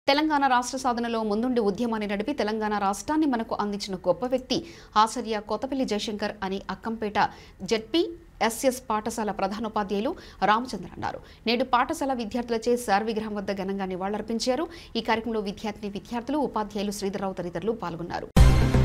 తెలంగాణ రాష్ట్ర సాధనలో ముందుండి ఉద్యమాన్ని నడిపి తెలంగాణ రాష్ట్రాన్ని మనకు అందించిన గొప్ప వ్యక్తి ఆచార్య కొత్తపల్లి జయశంకర్ అని అక్కంపేట జెడ్పీ ఎస్ఎస్ పాఠశాల ప్రధానోపాధ్యాయులు రామచంద్ర అన్నారు. నేడు పాఠశాల విద్యార్థులచే సార్ విగ్రహం వద్ద ఘనంగా నివాళులర్పించారు. ఈ కార్యక్రమంలో విద్యార్థులు, ఉపాధ్యాయులు శ్రీధర్రావు తదితరులు పాల్గొన్నారు.